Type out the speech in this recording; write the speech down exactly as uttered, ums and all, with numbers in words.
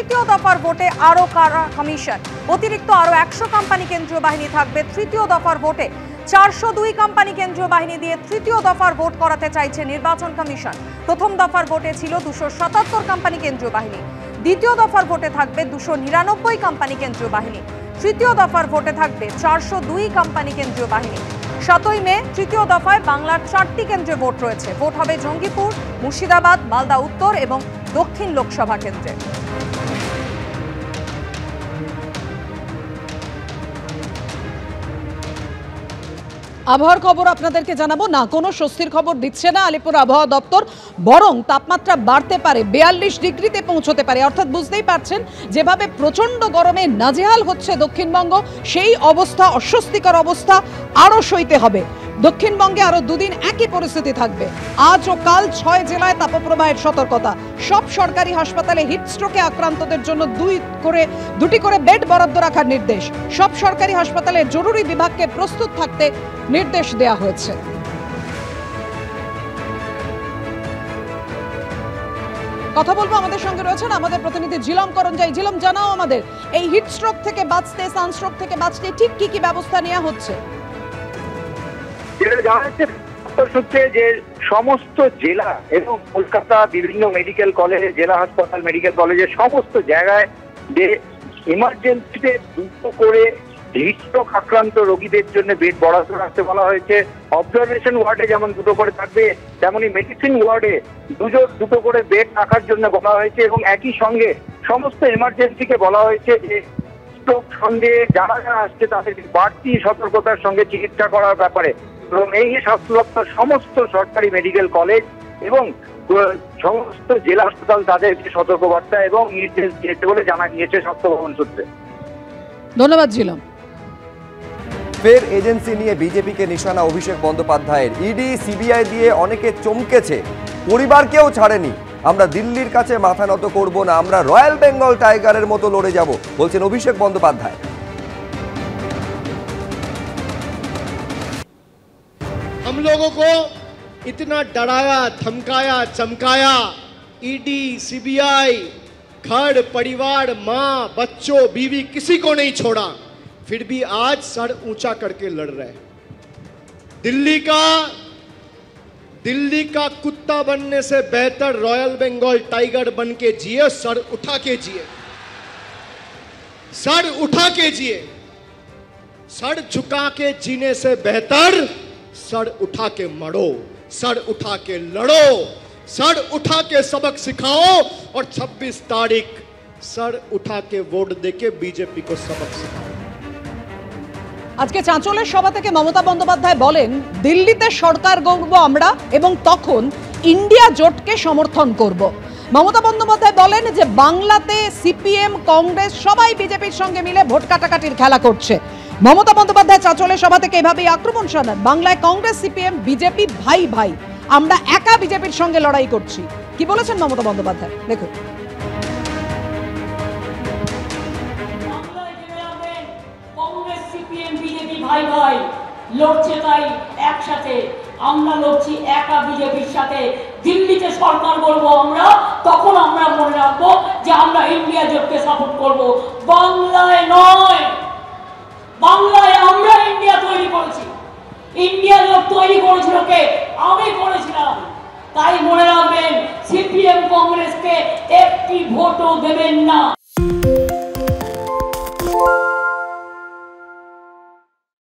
তৃতীয় দফার ভোটে আরও কারা কমিশন, অতিরিক্ত আরও একশো কোম্পানি কেন্দ্রীয় বাহিনী থাকবে তৃতীয় দফার ভোটে। চারশো দুই কোম্পানি কেন্দ্রীয় বাহিনী দিয়ে তৃতীয় দফার ভোট করাতে চাইছে নির্বাচন কমিশন। প্রথম দফার ভোটে ছিল দুশো সাতাত্তর কোম্পানি কেন্দ্রীয় বাহিনী, দ্বিতীয় দফার ভোটে থাকবে দুশো নিরানব্বই কোম্পানি কেন্দ্রীয় বাহিনী, তৃতীয় দফার ভোটে থাকবে চারশো দুই কোম্পানি কেন্দ্রীয় বাহিনী। সাতই মে তৃতীয় দফায় বাংলার চারটি কেন্দ্রে ভোট রয়েছে। ভোট হবে জঙ্গিপুর, মুর্শিদাবাদ, মালদা উত্তর এবং দক্ষিণ লোকসভা কেন্দ্রে। আবহাওয়ার খবর আপনাদেরকে জানাবো না, কোনো স্বস্তির খবর দিচ্ছে না আলিপুর আবহাওয়া দপ্তর, বরং তাপমাত্রা বাড়তে পারে, বিয়াল্লিশ ডিগ্রিতে পৌঁছতে পারে। অর্থাৎ বুঝতেই পারছেন যেভাবে প্রচণ্ড গরমে নাজেহাল হচ্ছে দক্ষিণবঙ্গ, সেই অবস্থা, অস্বস্তিকর অবস্থা আরও সইতে হবে। দক্ষিণবঙ্গে আরও দুদিন একই পরিস্থিতি থাকবে। আজ ও কাল ছয় জেলায় তাপপ্রবাহের সতর্কতা। সব সরকারি হাসপাতালে হিটস্ট্রোকে আক্রান্তদের জন্য দুই করে দুটি করে বেড বরাদ্দ রাখার নির্দেশ। সব সরকারি হাসপাতালের জরুরি বিভাগকে প্রস্তুত থাকতে নির্দেশ দেওয়া হয়েছে। কথা বলবো, আমাদের সঙ্গে রয়েছেন আমাদের প্রতিনিধি ঝিলম করঞ্জাই। ঝিলম, জানাও আমাদের এই হিটস্ট্রোক থেকে বাঁচতে, সানস্ট্রোক থেকে বাঁচতে ঠিক কি কি ব্যবস্থা নেওয়া হচ্ছে? যেটা জানা যাচ্ছে সূত্রে যে সমস্ত জেলা এবং কলকাতা বিভিন্ন মেডিকেল কলেজ, জেলা হাসপাতাল, মেডিকেল কলেজের সমস্ত জায়গায় যে ইমার্জেন্সিতে দুটো করে হিটস্ট্রোক আক্রান্ত রোগীদের জন্য বেড বরাদ্দ রাখতে বলা হয়েছে। অবজারভেশন ওয়ার্ডে যেমন দুটো করে থাকবে, তেমনি মেডিসিন ওয়ার্ডে দুটো দুটো করে বেড রাখার জন্য বলা হয়েছে এবং একই সঙ্গে সমস্ত এমার্জেন্সিকে বলা হয়েছে যে স্ট্রোক সঙ্গে যারা যারা আসছে তাদের বাড়তি সতর্কতার সঙ্গে চিকিৎসা করার ব্যাপারে। এবং এই স্বাস্থ্য দপ্তর সমস্ত সরকারি মেডিকেল কলেজ এবং সমস্ত জেলা হাসপাতাল তাদেরকে সতর্কবার্তা এবং নির্দেশ দিয়েছে বলে জানা গিয়েছে স্বাস্থ্য ভবন সূত্রে। ধন্যবাদ ঝিলম। ফের এজেন্সি নিয়ে বিজেপিকে নিশানা অভিষেক বন্দ্যোপাধ্যায়ের। ইডি সিবিআই দিয়ে অনেকে চমকেছে, পরিবারকেও ছাড়েনি। আমরা দিল্লির কাছে মাথা নত করব না, আমরা রয়্যাল বেঙ্গল টাইগারের মতো লড়ে যাব, বলছেন অভিষেক বন্দ্যোপাধ্যায়। हम लोगों को इतना डराया, धमकाया, चमकाया, ईडी, सीबीआई, घर परिवार, माँ, बच्चों, बीवी, किसी को नहीं छोड़ा, फिर भी आज सर ऊंचा करके लड़ रहे। दिल्ली का दिल्ली का कुत्ता बनने से बेहतर रॉयल बंगाल टाइगर बन के जिए, सर उठा के जिए, सर उठा के जिए। सर झुका के जीने से बेहतर सर उठा के मरो, सर उठा के लड़ो, सर उठा के सबक सिखाओ और छब्बीस तारीख सर उठा के वोट देके बीजेपी को सबक सिखाओ। আজকে চাঁচলের সভা থেকে মমতা বন্দ্যোপাধ্যায় বলেন, দিল্লিতে সরকার গড়ব আমরা এবং তখন ইন্ডিয়া জোটকে সমর্থন করব। মমতা বন্দ্যোপাধ্যায় বলেন যে বাংলাতে সিপিএম, কংগ্রেস সবাই বিজেপির সঙ্গে মিলে ভোট কাটাকাটির খেলা করছে। মমতা বন্দ্যোপাধ্যায় চাঁচলের সভা থেকে এভাবেই আক্রমণ শানান, বাংলায় কংগ্রেস, সিপিএম, বিজেপি ভাই ভাই, আমরা একা বিজেপির সঙ্গে লড়াই করছি। কি বলেছেন মমতা বন্দ্যোপাধ্যায়, দেখুন। কংগ্রেস, সিপিএম, বিজেপি ভাই ভাই লড়ছে, তাই একসাথে আমরা লড়ছি একা বিজেপির সাথে। দিল্লিতে সরকার করবো আমরা, তখন আমরা মনে রাখবো যে আমরা ইন্ডিয়া জোটকে সাপোর্ট করব, বাংলায় নয়। বাংলায় আমরা ইন্ডিয়া তৈরি করেছি, ইন্ডিয়া জোট তৈরি করেছিল কে? আমি করেছিলাম। তাই মনে রাখবেন, সিপিএম কংগ্রেসকে একটি ভোটও দেবেন না